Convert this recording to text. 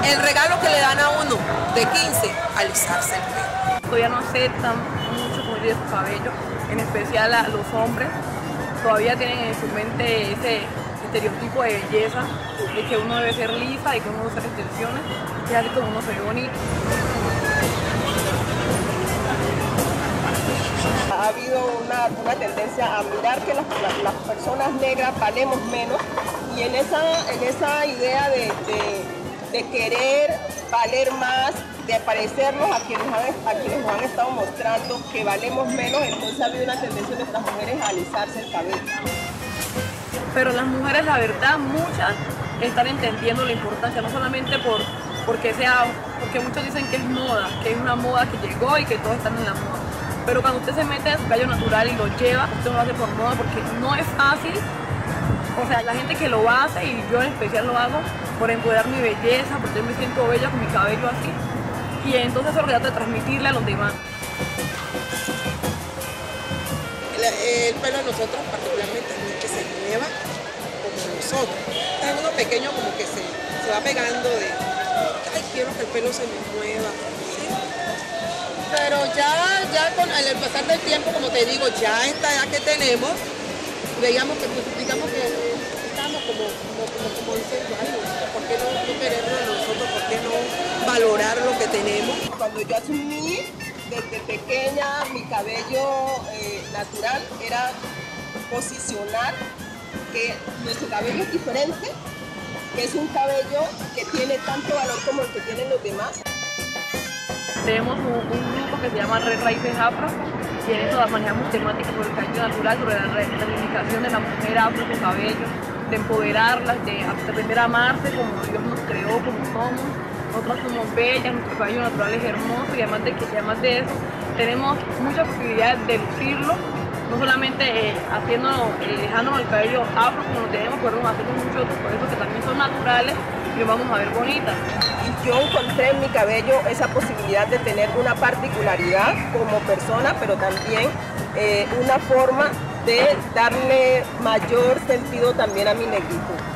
el regalo que le dan a uno de 15, alisarse el pelo. Todavía no aceptan mucho cubrir su cabello, en especial a los hombres. Todavía tienen en su mente ese estereotipo de belleza, de que uno debe ser lisa, de que uno debe usar extensiones, y así como uno se ve bonito. Ha habido una tendencia a mirar que las personas negras valemos menos, y en esa idea de querer valer más, de parecernos a quienes nos han estado mostrando que valemos menos, entonces ha habido una tendencia de nuestras mujeres a alisarse el cabello. Pero las mujeres, la verdad, muchas están entendiendo la importancia, no solamente porque muchos dicen que es moda, que es una moda que llegó y que todos están en la moda. Pero cuando usted se mete en su cabello natural y lo lleva, usted no lo hace por moda, porque no es fácil. O sea, la gente que lo hace, y yo en especial lo hago, por empoderar mi belleza, porque yo me siento bella con mi cabello así. Y entonces eso es lo que trato de transmitirle a los demás. El pelo de nosotros particularmente no es que se mueva como nosotros. Es uno pequeño como que se va pegando de, ay, quiero que el pelo se me mueva. ¿Sí? Pero ya con el pasar del tiempo, como te digo, ya esta edad que tenemos, digamos que estamos como diciendo, ay, ¿por qué no quererlo de nosotros? ¿Por qué no valorar lo que tenemos? Cuando yo asumí desde pequeña mi cabello natural, era posicionar que nuestro cabello es diferente, que es un cabello que tiene tanto valor como el que tienen los demás. Tenemos un grupo que se llama Red Raíces Afro, y en eso manejamos temáticas sobre el cabello natural, sobre la reivindicación de la mujer afro con cabello, de empoderarlas, de aprender a amarse como Dios nos creó, como somos. Nosotras somos bellas, nuestro cabello natural es hermoso, y además de eso tenemos muchas posibilidades de lucirlo, no solamente dejándonos el cabello afro como lo tenemos, podemos hacer muchos otros procesos que también son naturales y lo vamos a ver bonitas. Y yo encontré en mi cabello esa posibilidad de tener una particularidad como persona, pero también una forma de darle mayor sentido también a mi negritud.